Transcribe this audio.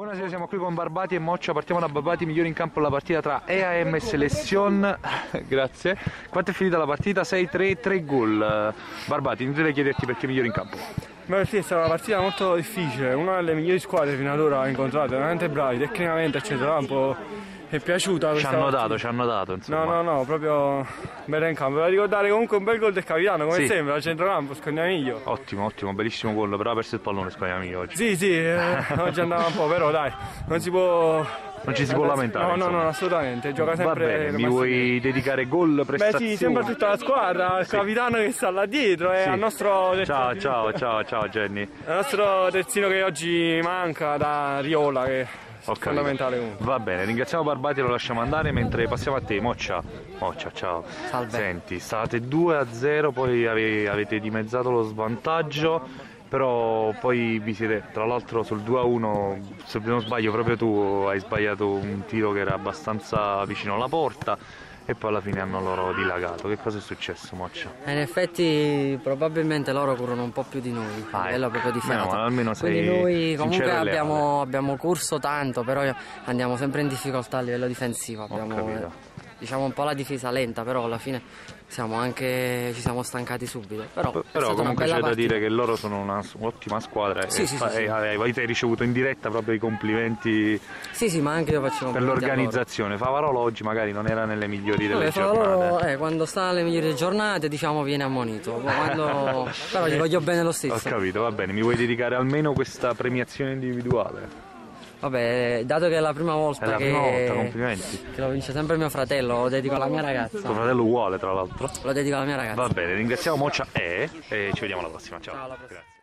Buonasera, siamo qui con Barbati e Moccia, partiamo da Barbati, migliore in campo la partita tra EAM e Selezion. Grazie. Quanto è finita la partita? 6-3, 3 gol. Barbati, inutile chiederti perché migliore in campo. Beh sì, è stata una partita molto difficile, una delle migliori squadre fino ad ora incontrate, veramente bravi, tecnicamente eccetera, un po' è piaciuta. Ci hanno dato, insomma. No, proprio bella in campo. Da ricordare comunque un bel gol del capitano, come Sì. sembra, a centrocampo, Scognamiglio. Ottimo, bellissimo gol, però ha perso il pallone Scognamiglio oggi. Sì, oggi andava un po', però dai, non si può... Non ci si può lamentare. No, assolutamente, gioca sempre... Va bene, mi vuoi dedicare gol, prestazioni? Beh sì, sembra tutta la squadra, al capitano che sta là dietro e al nostro... Ciao Jenny. Al nostro terzino che oggi manca, da Riola, che è fondamentale comunque. Va bene, ringraziamo Barbati e lo lasciamo andare mentre passiamo a te. Moccia, ciao. Salve. Senti, state 2-0, poi avete dimezzato lo svantaggio, però poi vi siete, tra l'altro sul 2-1, se non sbaglio proprio tu hai sbagliato un tiro che era abbastanza vicino alla porta e poi alla fine hanno loro dilagato. Che cosa è successo, Moccia? In effetti probabilmente loro corrono un po' più di noi, a livello proprio di fiato. Almeno sei quindi noi comunque sincero e leale. abbiamo corso tanto, però andiamo sempre in difficoltà a livello difensivo. Abbiamo diciamo un po' la difesa lenta, però alla fine ci siamo stancati subito. Però comunque c'è da dire che loro sono un'ottima squadra sì. avete ricevuto in diretta proprio i complimenti ma anche io faccio per complimenti l'organizzazione. Favarolo oggi magari non era nelle migliori delle Favarolo, giornate. quando sta alle migliori giornate diciamo viene ammonito, però gli voglio bene lo stesso. Ho capito, va bene, mi vuoi dedicare almeno questa premiazione individuale? Vabbè, dato che è la prima volta, complimenti. Che lo vince sempre mio fratello, lo dedico alla mia ragazza. Tuo fratello uguale, tra l'altro. Lo dedico alla mia ragazza. Va bene, ringraziamo Moccia e ci vediamo alla prossima. Ciao. Ciao, alla prossima. Grazie.